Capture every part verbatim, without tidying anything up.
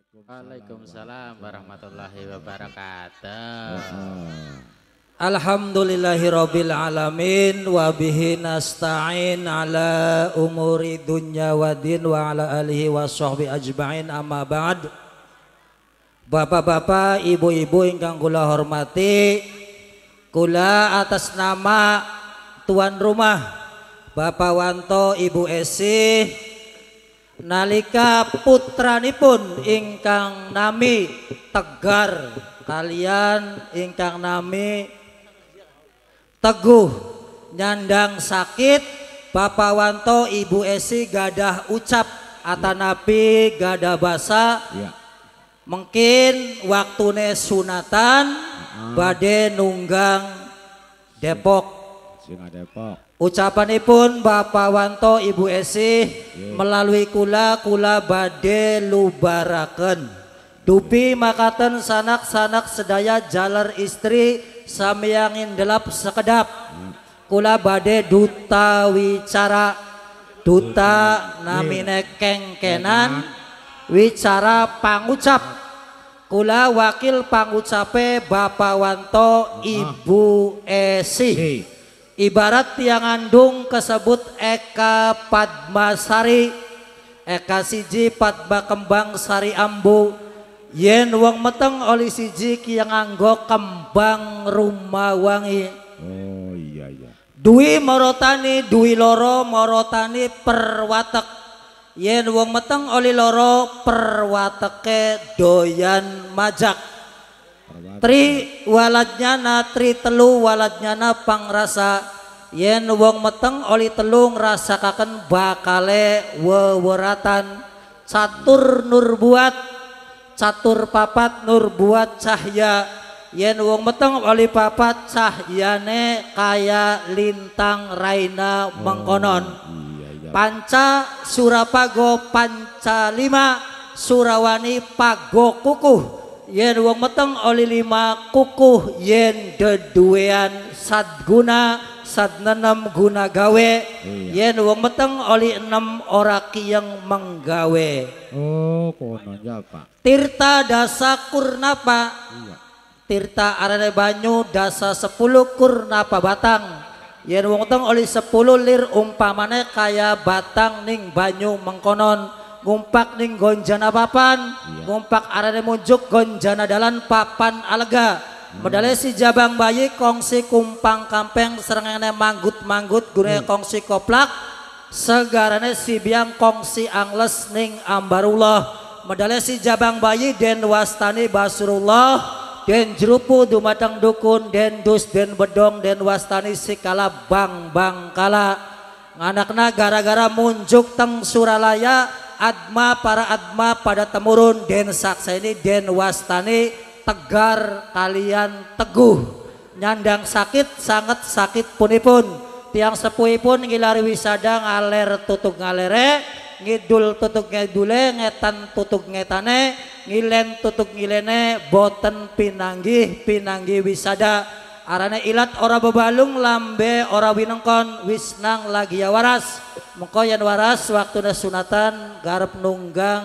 Waalaikumsalam warahmatullahi wabarakatuh. Alhamdulillahirabbil alamin wa bihi nasta'in ala umuri dunya waddin wa ala alihi washabbi ajmain, amma ba'd. Bapak-bapak, ibu-ibu ingkang kula hormati, kula atas nama tuan rumah Bapak Wanto Ibu Esi nalika putranipun ingkang nami Tegar kalian ingkang nami Teguh nyandang sakit, Bapak Wanto Ibu Esi gadah ucap atanapi gadah basa ya. Mungkin waktune sunatan uh-huh. Bade nunggang Depok. Depok. Ucapanipun Bapak Wanto Ibu Esi yeah. Melalui kula kula bade lubaraken dupi makaten sanak-sanak sedaya jalar istri samyangin delap sekedap yeah. Kula bade duta wicara duta namine yeah. Kengkenan wicara pangucap kula wakil pangucape Bapak Wanto Ibu Esi yeah. Ibarat tiang andung kesebut Eka Padmasari Eka siji Padma kembang sari ambu yen wong meteng oli siji kiang anggo kembang rumah wangi. Oh iya iya. Dwi morotani dwi loro morotani perwatek yen wong meteng oli loro perwateke doyan majak. Tri waladnyana tri telu waladnyana pangrasa yen wong meteng oli telu ngrasakaken bakale weweratan. Catur nur buat catur papat nur buat cahya yen wong meteng oli papat cahyane kaya lintang raina mengkonon. Panca surapago panca lima surawani pago kukuh yen wong meteng oli lima kukuh yen deduean sadguna sadnenem guna gawe iya. Yen wong meteng oli enam ora kiyeng menggawe. Oh kono ya Pak. Tirta dasa kurnapa iya. Tirta arane banyu dasa sepuluh kurnapa batang yen wong meteng oli sepuluh lir umpamane kaya batang ning banyu mengkonon. Ngumpak ning gonjana papan iya. Ngumpak arane munjuk gonjana dalan papan alega hmm. Medale si jabang bayi kongsi kumpang kampeng serengene manggut-manggut gune hmm. Kongsi koplak segarane si biang kongsi angles ning ambarullah medale si jabang bayi den wastani basurullah den jerupu dumateng dukun den dus den bedong den wastani sikala bang bang kala nganakna gara-gara munjuk teng Suralaya adma para adma pada temurun den saksa ini den wastani Tegar kalian Teguh nyandang sakit sangat sakit punipun tiang sepuhipun ngilari wisada ngaler tutuk ngalere ngidul tutuk ngidule ngetan tutuk ngetane ngilen tutuk ngilene boten pinanggih pinanggih wisada arane ilat ora bebalung lambe ora winengkon wisnang lagi ya waras mengko yen waras waktuna sunatan garep nunggang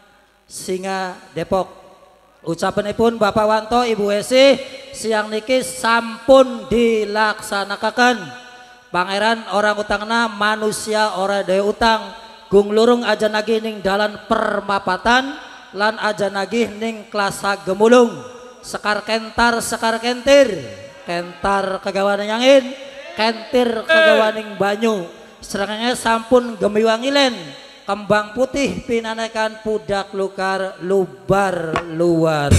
singa Depok. Ucapanipun Bapak Wanto Ibu Esi siang niki sampun dilaksanakan. Pangeran orang utangna manusia ora daya utang gung lurung aja nagih ning dalan permapatan lan aja nagih ning klasa gemulung sekar kentar sekar kentir kentar kagawaning angin kentir kagawaning banyu serangnya sampun gemiwangilen kembang putih pinanekan pudak lukar lubar luar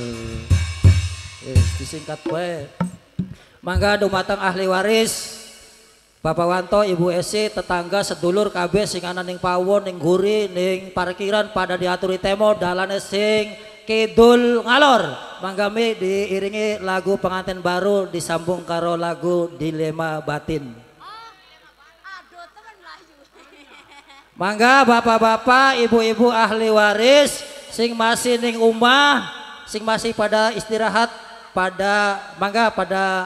eh, disingkat wae mangga dumateng ahli waris Bapak Wanto Ibu Esi tetangga sedulur kabeh sing ana ning pawon ning guri ning parkiran pada diaturi temo dalane sing kidul ngalor manggami diiringi lagu pengantin baru disambung karo lagu Dilema Batin. Mangga bapak-bapak ibu-ibu ahli waris sing masih ning umah sing masih pada istirahat pada mangga pada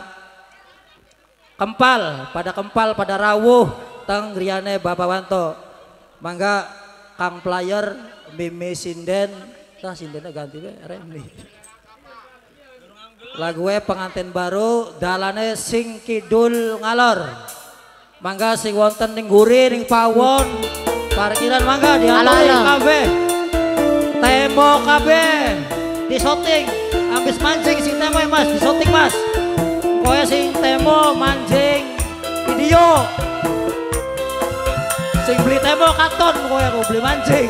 kempal pada kempal pada rawuh teng griyane Bapak Wanto mangga Kang Player Mimi Sinden tah sindena ganti we Remli. Lagu we pengantin baru dalane sing kidul ngalor. Mangga sing wonten ning guri ning pawon parkiran mangga diatur kabeh. Temo kabeh di shooting habis mancing sing temo ya Mas di shooting Mas. Kowe sing temo mancing video. Sing beli temo katon kowe aku beli mancing.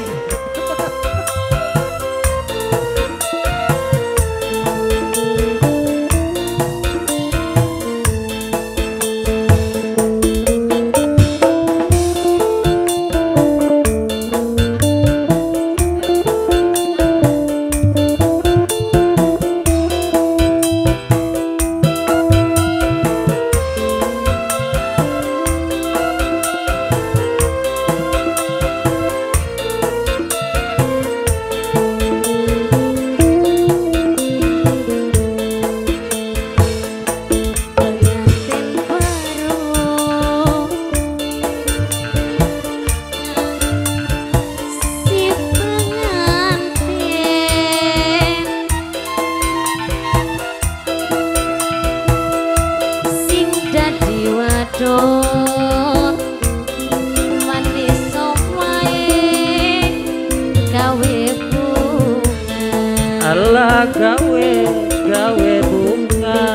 Allah gawe gawe bunga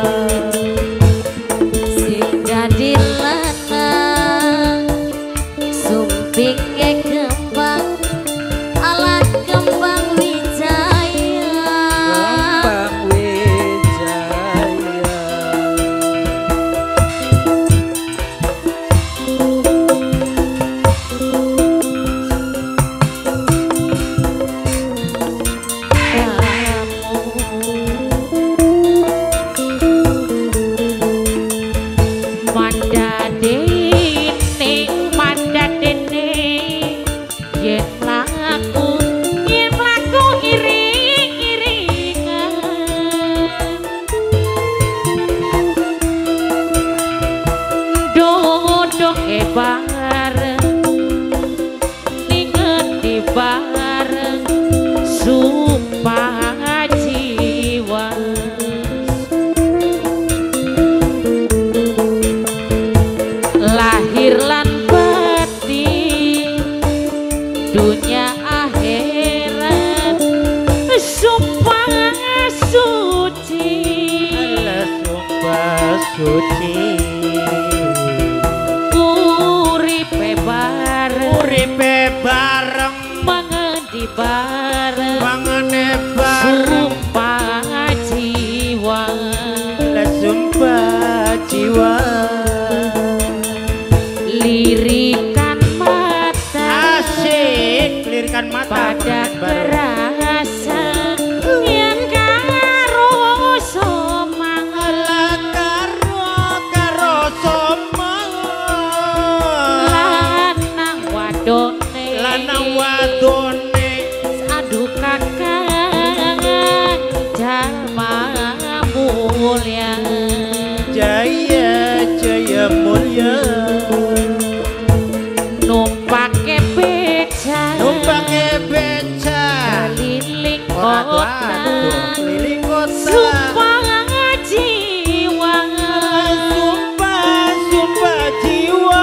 sing dadi lanang sumpike kembang alat kembang wijaya kembang wijaya. Bareng ninget di bareng sumpah jiwa lahir lan batin dunia akhirat sumpah suci Sumpah suci uripe bareng mangedi bareng mangene bareng sumpah jiwa la sumpah jiwa lirikan mata asik lirikan mata pada kerasa yang karo somang ala karo karo somang wadone lanang wadone aduh kakak jalma mulia jaya jaya mulia numpake beca numpake beca keliling kota keliling kota sumpah jiwa sumpah sumpah jiwa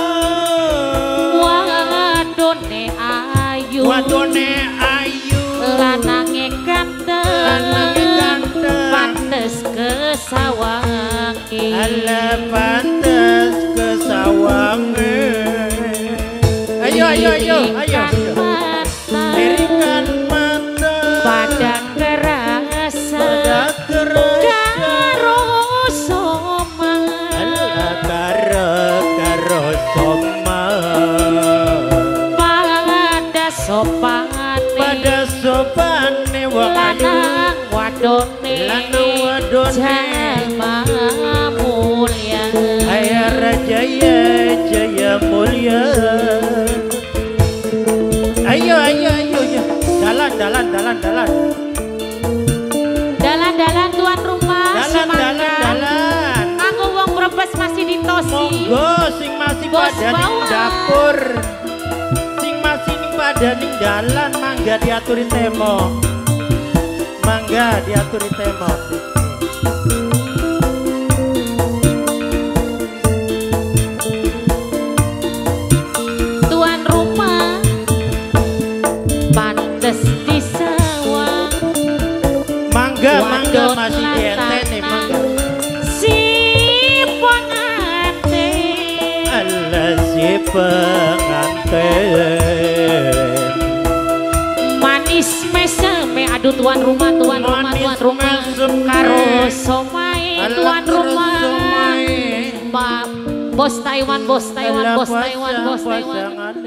wadone ayu lanange ganteng lanange ganteng pantes kesawangi ala pantes kesawangi ayo ayo ayo ayo lirikan mata pada kerasa pada kerasa karo somang ala karo karo somang sopane pada sopane lanang wadone lanang wadone jalma mulia ayah jaya jaya mulia ayo ayo ayo ayo dalan dalan dalan dalan dalan dalan tuan rumah dalan dalan dalan aku wong Brebes masih ditosi monggo sing masih Bos pada ning bawah. dapur sing masih ning pada ning dalan mangga diaturi temo Mangga diaturi tembok. Tuan rumah pantes disawang. Mangga, mangga Wadon masih di ente nih mangga. Si pengantin. Allah si pengantin. Manis meseme aduh tuan rumah tuan rumah tuan rumah karo somai tuan rumah. Mbak bos Taiwan bos Taiwan bos Taiwan bos Taiwan.